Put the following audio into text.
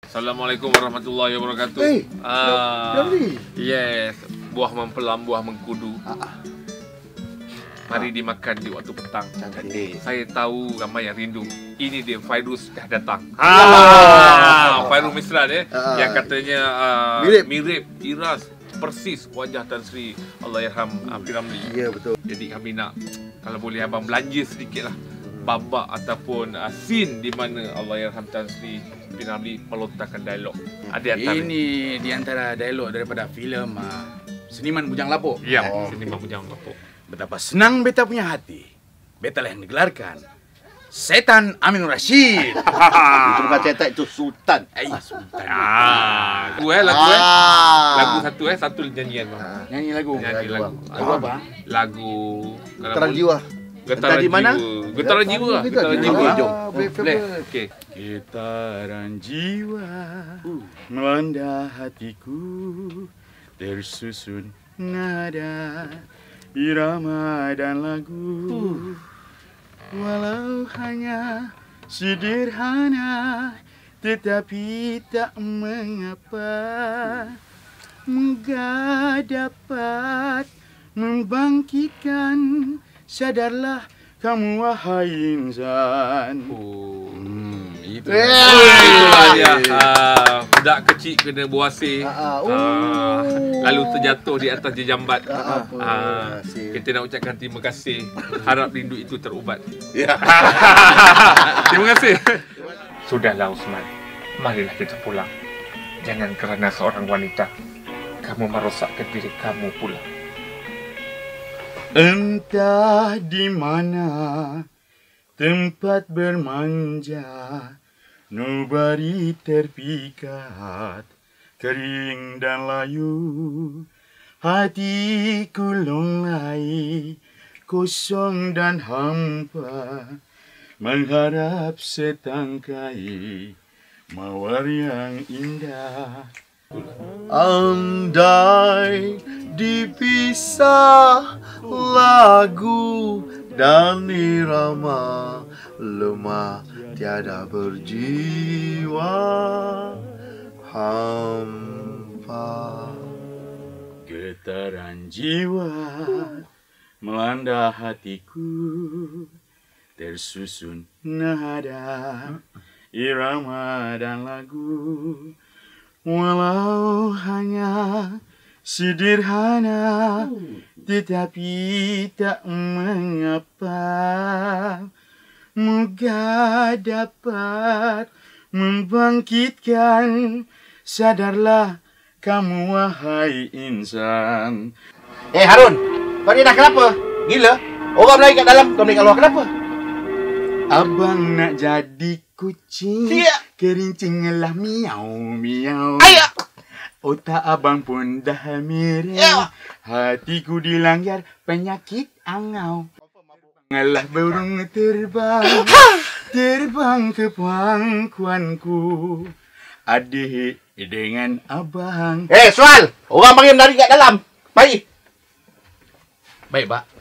Assalamualaikum warahmatullahi wabarakatuh. Yes, buah mempelam, buah mengkudu. Mari dimakan di waktu petang. Saya tahu ramai yang rindu. Ini dia, Fairuz dah datang. Fairuz Misra dia yang katanya mirip Iras persis wajah Tan Sri Allahyarham P. Ramlee. Ya, betul. Jadi kami nak, kalau boleh abang belanja sedikit lah babak ataupun scene di mana Allahyarham Tan Sri P. Ramlee melontarkan dialog. Ada antara ini di antara dialog daripada filem Seniman Bujang Lapuk. Ya, Seniman Bujang Lapuk. Betapa senang beta punya hati. Beta lah yang digelarkan Setan Aminur Rashid. Itu bukan cetak, itu Sultan. Sultan. Lagu satu satu nyanyian bang. Nyanyi lagu. Lagu apa? Lagu Getaran Jiwa. Getaran di mana? Getaran Jiwa. Getaran Jiwa. Jom. Okey. Getaran jiwa melanda hatiku, tersusun nada, irama dan lagu. Walau hanya sederhana, tetapi tak mengapa. Moga dapat membangkitkan, sadarlah kamu wahai insan. Itu dia. Budak kecil kena buasir. Lalu terjatuh di atas jejambat. Kita nak ucapkan terima kasih. Harap rindu itu terubat. Terima kasih. Sudahlah Usman. Marilah kita pulang. Jangan kerana seorang wanita kamu merosakkan diri kamu pula. Entah di mana tempat bermanja, nobody terpikat, kering dan layu. Hatiku lunglai, kosong dan hampa, mengharap setangkai mawar yang indah. Andai dipisah lagu dan irama, lemah tiada berjiwa, hampa. Getaran jiwa melanda hatiku, tersusun nada, irama dan lagu. Walau hanya sederhana, tetapi tak mengapa. Moga dapat membangkitkan, sadarlah kamu wahai insan. Harun, kau ni dah kenapa? Gila? Orang Melayu kat dalam, kau naik kat luar, kenapa? Abang nak jadi kucing, kerincing lah miau miau. Ayah! Otak abang pun dah merah, hatiku dilanggar penyakit angau. Ngalah burung terbang, terbang ke pangkuanku, adik dengan abang. Soal! Orang panggil menari kat dalam. Baik. Baik, Pak.